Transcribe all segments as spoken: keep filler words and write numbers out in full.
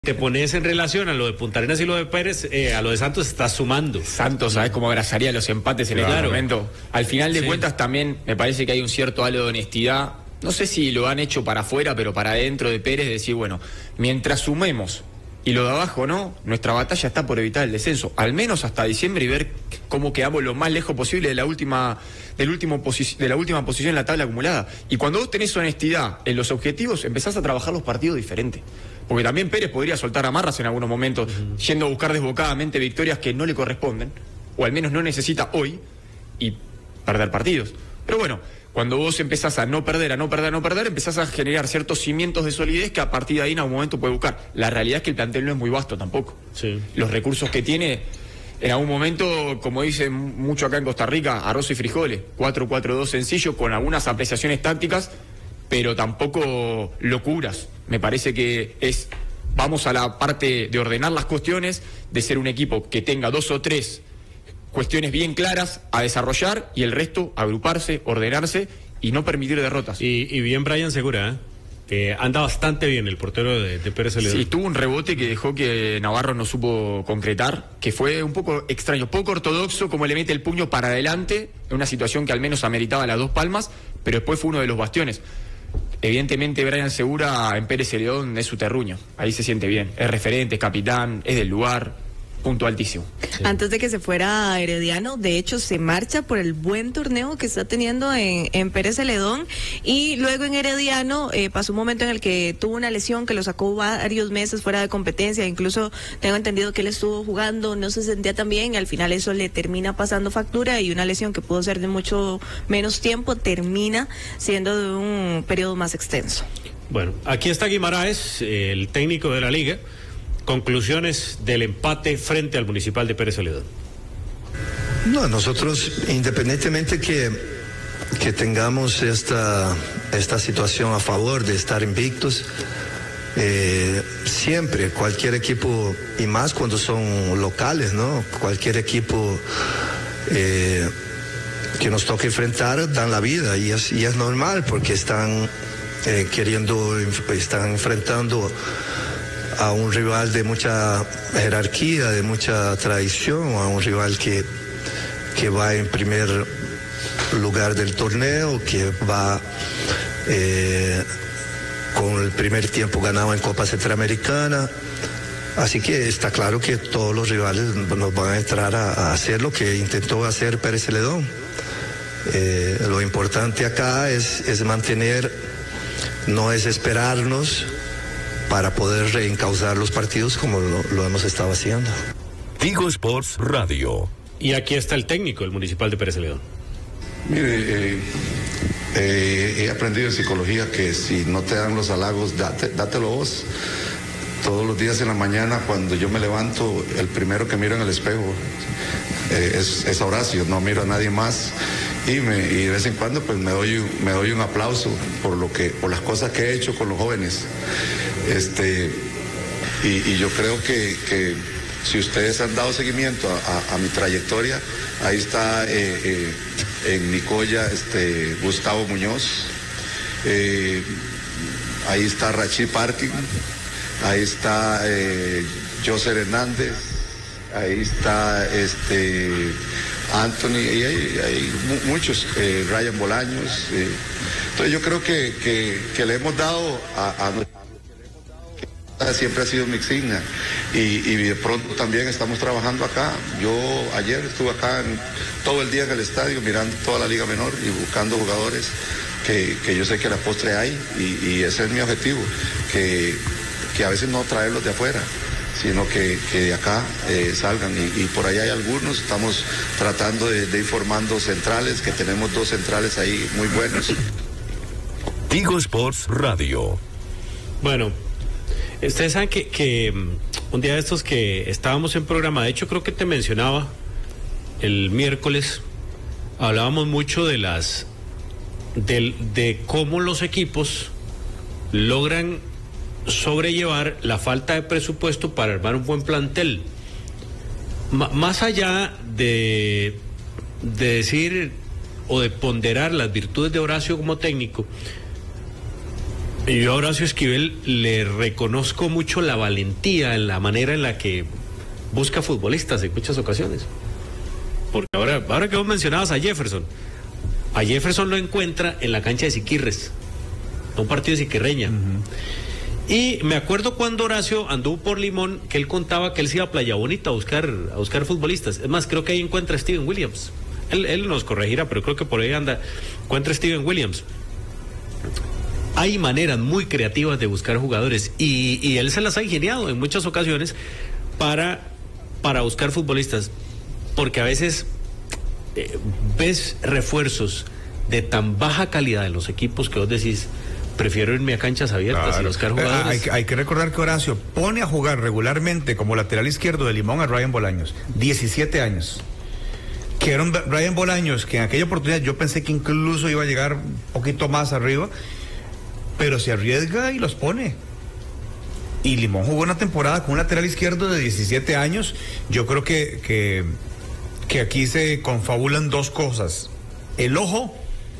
Te pones en relación a lo de Punta Arenas y lo de Pérez, eh, a lo de Santos estás sumando. Santos, ¿sabes cómo abrazaría los empates en Claro. este momento? Al final de Sí. cuentas también me parece que hay un cierto halo de honestidad. No sé si lo han hecho para afuera, pero para adentro de Pérez, decir, bueno, mientras sumemos y lo de abajo no, nuestra batalla está por evitar el descenso, al menos hasta diciembre, y ver cómo quedamos lo más lejos posible de la última, del último posi- de la última posición en la tabla acumulada. Y cuando vos tenés honestidad en los objetivos, empezás a trabajar los partidos diferente. Porque también Pérez podría soltar amarras en algunos momentos, uh-huh. yendo a buscar desbocadamente victorias que no le corresponden, o al menos no necesita hoy, y perder partidos. Pero bueno, cuando vos empezás a no perder, a no perder, a no perder, empezás a generar ciertos cimientos de solidez que a partir de ahí en algún momento puede buscar. La realidad es que el plantel no es muy vasto tampoco. Sí. Los recursos que tiene, en algún momento, como dicen mucho acá en Costa Rica, arroz y frijoles, cuatro cuatro dos sencillo, con algunas apreciaciones tácticas, pero tampoco locuras. Me parece que es, vamos a la parte de ordenar las cuestiones, de ser un equipo que tenga dos o tres cuestiones bien claras a desarrollar y el resto agruparse, ordenarse y no permitir derrotas. Y, y bien Brian Segura, ¿eh? que anda bastante bien el portero de, de Pérez Celedón. Sí, tuvo un rebote que dejó que Navarro no supo concretar, que fue un poco extraño, poco ortodoxo, como le mete el puño para adelante, en una situación que al menos ameritaba las dos palmas, pero después fue uno de los bastiones. Evidentemente Brian Segura en Pérez Celedón es su terruño, ahí se siente bien, es referente, es capitán, es del lugar, punto altísimo. Sí. Antes de que se fuera Herediano, de hecho se marcha por el buen torneo que está teniendo en, en Pérez Celedón, y luego en Herediano eh, pasó un momento en el que tuvo una lesión que lo sacó varios meses fuera de competencia, incluso tengo entendido que él estuvo jugando, no se sentía tan bien, y al final eso le termina pasando factura, y una lesión que pudo ser de mucho menos tiempo termina siendo de un periodo más extenso. Bueno, aquí está Guimaraes, el técnico de la liga. Conclusiones del empate frente al Municipal de Pérez Celedón. No, nosotros, independientemente que, que tengamos esta, esta situación a favor de estar invictos, eh, siempre, cualquier equipo, y más cuando son locales, ¿no? Cualquier equipo eh, que nos toque enfrentar dan la vida, y es, y es normal porque están eh, queriendo, están enfrentando a un rival de mucha jerarquía, de mucha tradición, a un rival que, que va en primer lugar del torneo, que va eh, con el primer tiempo ganado en Copa Centroamericana. Así que está claro que todos los rivales nos van a entrar a, a hacer lo que intentó hacer Pérez Celedón. Eh, lo importante acá es, es mantener, no es esperarnos para poder reencauzar los partidos como lo, lo hemos estado haciendo. Tigo Sports Radio. Y aquí está el técnico del Municipal de Pérez Celedón. Mire, eh, eh, he aprendido en psicología que si no te dan los halagos, date, dátelo vos. Todos los días en la mañana, cuando yo me levanto, el primero que miro en el espejo eh, es, es a Horacio, no miro a nadie más. Y, me, y de vez en cuando pues me doy, me doy un aplauso por, lo que, por las cosas que he hecho con los jóvenes. Este, y, y yo creo que, que si ustedes han dado seguimiento a, a, a mi trayectoria, ahí está eh, eh, en Nicoya este, Gustavo Muñoz, eh, ahí está Rachid Parkin, ahí está eh, Joser Hernández, ahí está este Anthony, y hay, hay muchos, eh, Ryan Bolaños. Eh. Entonces yo creo que, que, que le hemos dado a, a siempre ha sido mi insignia, y, y de pronto también estamos trabajando acá. Yo ayer estuve acá en, todo el día en el estadio mirando toda la Liga Menor y buscando jugadores que, que yo sé que a la postre hay, y, y ese es mi objetivo, que, que a veces no traerlos de afuera, sino que, que de acá eh, salgan, y, y por ahí hay algunos. Estamos tratando de, de ir formando centrales, que tenemos dos centrales ahí muy buenos. Tigo Sports Radio. Bueno, ustedes saben que, que un día de estos que estábamos en programa, de hecho creo que te mencionaba el miércoles, hablábamos mucho de las de, de cómo los equipos logran sobrellevar la falta de presupuesto para armar un buen plantel. M- más allá de, de decir o de ponderar las virtudes de Horacio como técnico, Y yo a Horacio Esquivel le reconozco mucho la valentía en la manera en la que busca futbolistas en muchas ocasiones. Porque ahora, ahora que vos mencionabas a Jefferson, a Jefferson lo encuentra en la cancha de Siquirres, un partido de Siquirreña. Uh-huh. Y me acuerdo cuando Horacio anduvo por Limón, que él contaba que él se iba a Playa Bonita a buscar, a buscar futbolistas. Es más, creo que ahí encuentra a Steven Williams. Él, él nos corregirá, pero creo que por ahí anda, encuentra a Steven Williams. Hay maneras muy creativas de buscar jugadores y, y él se las ha ingeniado en muchas ocasiones para, para buscar futbolistas. Porque a veces eh, ves refuerzos de tan baja calidad en los equipos que vos decís, prefiero irme a canchas abiertas claro. y buscar jugadores. Hay, hay que recordar que Horacio pone a jugar regularmente como lateral izquierdo de Limón a Ryan Bolaños, diecisiete años. Que era un Ryan Bolaños que en aquella oportunidad yo pensé que incluso iba a llegar un poquito más arriba, pero se arriesga y los pone. Y Limón jugó una temporada con un lateral izquierdo de diecisiete años. Yo creo que, que, que aquí se confabulan dos cosas: el ojo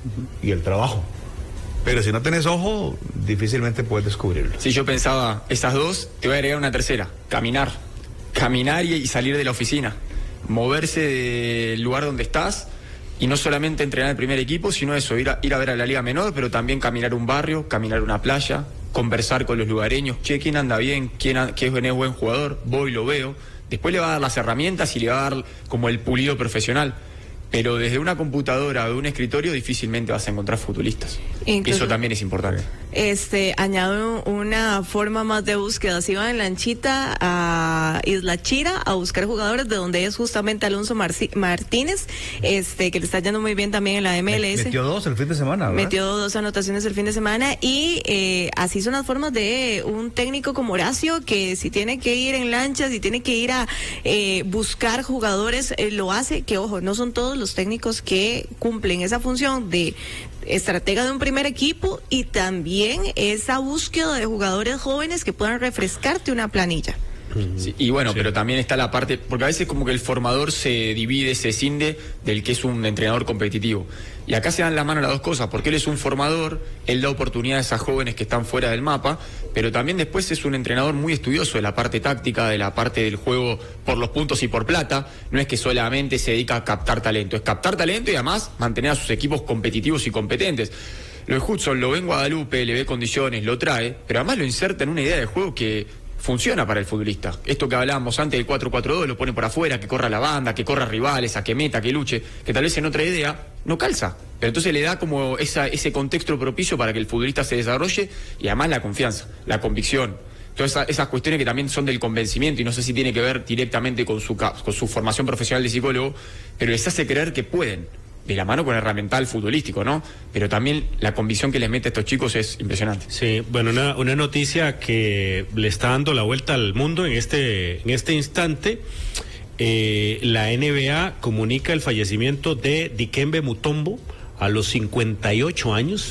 y el trabajo. Pero si no tenés ojo, difícilmente puedes descubrirlo. Si yo pensaba esas dos, te voy a agregar una tercera: caminar. Caminar y, y salir de la oficina. Moverse del lugar donde estás y no solamente entrenar el primer equipo, sino eso, ir a, ir a ver a la Liga Menor, pero también caminar un barrio, caminar una playa, conversar con los lugareños, che, quién anda bien, quién, a, quién es buen jugador, voy, lo veo. Después le va a dar las herramientas y le va a dar como el pulido profesional. Pero desde una computadora o de un escritorio difícilmente vas a encontrar futbolistas. Incluso, eso también es importante. Este, añado una forma más de búsqueda. Se iba en lanchita a Isla Chira a buscar jugadores, de donde es justamente Alonso Marci- Martínez, este, que le está yendo muy bien también en la M L S. Metió dos el fin de semana, ¿verdad? Metió dos anotaciones el fin de semana y eh, así son las formas de un técnico como Horacio, que si tiene que ir en lanchas, si tiene que ir a eh, buscar jugadores, eh, lo hace, que ojo, no son todos los técnicos que cumplen esa función de estratega de un primer equipo y también esa búsqueda de jugadores jóvenes que puedan refrescarte una planilla. Sí, y bueno, sí. Pero también está la parte, porque a veces como que el formador se divide, se cinde del que es un entrenador competitivo. Y acá se dan la mano las dos cosas, porque él es un formador, él da oportunidades a jóvenes que están fuera del mapa, pero también después es un entrenador muy estudioso de la parte táctica, de la parte del juego por los puntos y por plata. No es que solamente se dedica a captar talento, es captar talento y además mantener a sus equipos competitivos y competentes. Lo de Hudson lo ve en Guadalupe, le ve condiciones, lo trae, pero además lo inserta en una idea de juego que funciona para el futbolista. Esto que hablábamos antes del cuatro cuatro dos, lo pone por afuera, que corra la banda, que corra rivales, a que meta, que luche, que tal vez en otra idea no calza. Pero entonces le da como esa, ese contexto propicio para que el futbolista se desarrolle y además la confianza, la convicción. Todas esas, esas cuestiones que también son del convencimiento y no sé si tiene que ver directamente con su, con su formación profesional de psicólogo, pero les hace creer que pueden, de la mano con el herramental futbolístico, ¿no? Pero también la convicción que les mete a estos chicos es impresionante. Sí, bueno, una, una noticia que le está dando la vuelta al mundo en este, en este instante. Eh, la N B A comunica el fallecimiento de Dikembe Mutombo a los cincuenta y ocho años.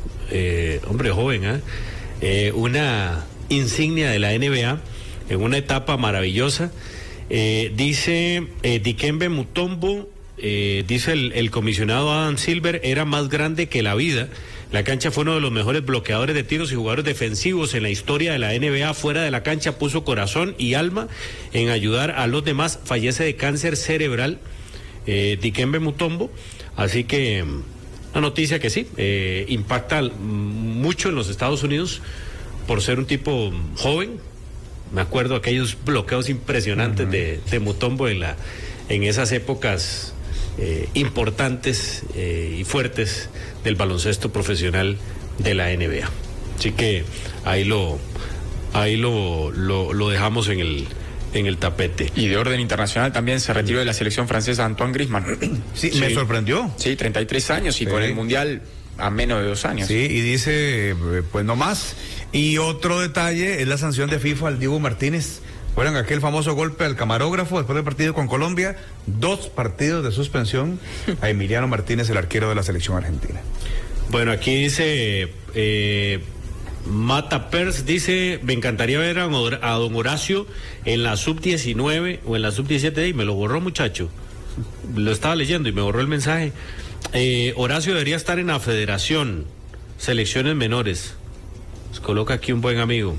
Eh, hombre joven, ¿eh? Eh, una insignia de la N B A en una etapa maravillosa. Eh, dice eh, Dikembe Mutombo, Eh, dice el, el comisionado Adam Silver, era más grande que la vida. La cancha fue uno de los mejores bloqueadores de tiros y jugadores defensivos en la historia de la N B A. Fuera de la cancha puso corazón y alma en ayudar a los demás. Fallece de cáncer cerebral, eh, Dikembe Mutombo. Así que una noticia que sí, eh, impacta mucho en los Estados Unidos por ser un tipo joven. Me acuerdo aquellos bloqueos impresionantes uh-huh. de, de Mutombo en, la, en esas épocas Eh, importantes eh, y fuertes del baloncesto profesional de la N B A. Así que ahí lo ahí lo, lo, lo dejamos en el en el tapete. Y de orden internacional también se retiró de la selección francesa Antoine Griezmann. Sí, sí. Me sorprendió. Sí, treinta y tres años y sí. Con el Mundial a menos de dos años. Sí, y dice, pues no más. Y otro detalle es la sanción de FIFA al Diego Martínez. Fueron aquel famoso golpe al camarógrafo después del partido con Colombia, dos partidos de suspensión a Emiliano Martínez, el arquero de la selección argentina. Bueno, aquí dice eh, Mata Pers, dice, me encantaría ver a, a don Horacio en la sub diecinueve o en la sub diecisiete, y me lo borró, muchacho. Lo estaba leyendo y me borró el mensaje. Eh, Horacio debería estar en la federación, selecciones menores. Nos coloca aquí un buen amigo.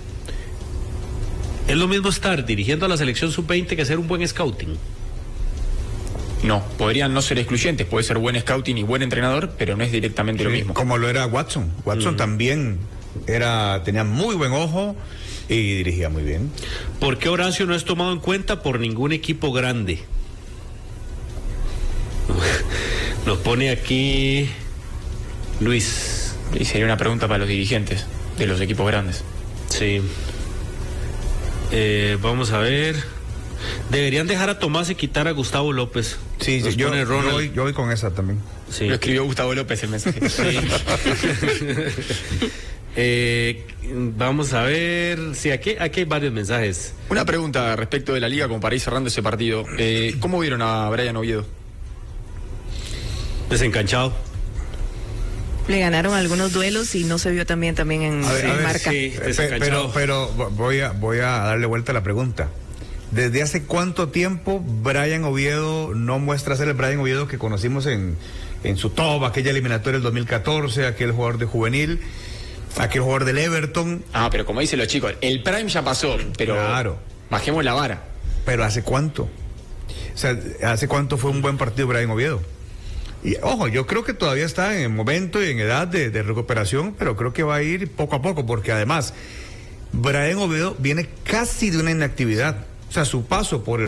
¿Es lo mismo estar dirigiendo a la selección sub veinte que ser un buen scouting? No, podrían no ser excluyentes, puede ser buen scouting y buen entrenador, pero no es directamente Sí, lo mismo. como lo era Watson. Watson Mm. también era, tenía muy buen ojo y dirigía muy bien. ¿Por qué Horacio no es tomado en cuenta por ningún equipo grande? Nos pone aquí Luis. Y sería una pregunta para los dirigentes de los equipos grandes. Sí. Eh, vamos a ver. Deberían dejar a Tomás y quitar a Gustavo López. Sí, Nos sí, yo, pone yo, Ronald. voy, yo voy con esa también. Sí. Lo escribió Gustavo López el mensaje. Sí. eh, vamos a ver. Sí, aquí, aquí hay varios mensajes. Una pregunta respecto de la liga, como para ir cerrando ese partido. Eh, ¿Cómo vieron a Brian Oviedo? Desencanchado. Le ganaron algunos duelos y no se vio también también en, A ver, en a ver, marca. sí. Pe- Desencanchado. Pero, pero voy a, voy a darle vuelta a la pregunta. ¿Desde hace cuánto tiempo Brian Oviedo no muestra ser el Brian Oviedo que conocimos en, en su top, aquella eliminatoria del dos mil catorce, aquel jugador de juvenil, aquel jugador del Everton? Ah, pero como dicen los chicos, el prime ya pasó, pero Claro. bajemos la vara. Pero ¿hace cuánto? O sea, ¿hace cuánto fue un buen partido Brian Oviedo? Y ojo, yo creo que todavía está en momento y en edad de, de recuperación, pero creo que va a ir poco a poco, porque además Brian Oviedo viene casi de una inactividad. O sea, su paso por el